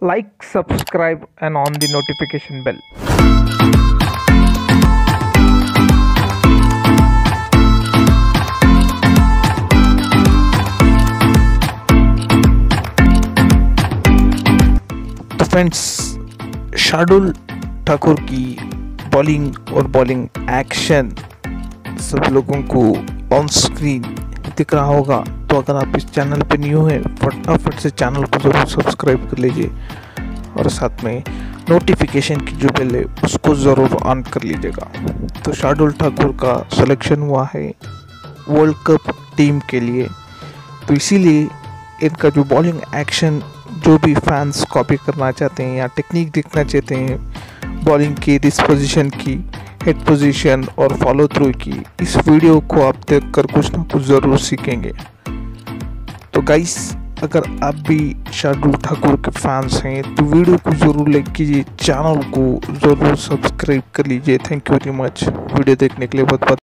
Like, subscribe and on the notification bell. तो friends, Shardul Thakur की bowling और बॉलिंग एक्शन सब लोगों को ऑन स्क्रीन दिख रहा होगा। तो अगर आप इस चैनल पे न्यू हैं, फटाफट से चैनल को ज़रूर सब्सक्राइब कर लीजिए और साथ में नोटिफिकेशन की जो बेल है उसको ज़रूर ऑन कर लीजिएगा। तो शार्दुल ठाकुर का सिलेक्शन हुआ है वर्ल्ड कप टीम के लिए, तो इसीलिए इनका जो बॉलिंग एक्शन जो भी फैंस कॉपी करना चाहते हैं या टेक्निक देखना चाहते हैं बॉलिंग की, डिस्पोजिशन की, हेड पोजीशन और फॉलो थ्रू की, इस वीडियो को आप देखकर कुछ ना कुछ ज़रूर सीखेंगे। तो गाइस, अगर आप भी शार्दुल ठाकुर के फैंस हैं तो वीडियो को ज़रूर लाइक कीजिए, चैनल को ज़रूर सब्सक्राइब कर लीजिए। Thank you very much video देखने के लिए। बहुत बहुत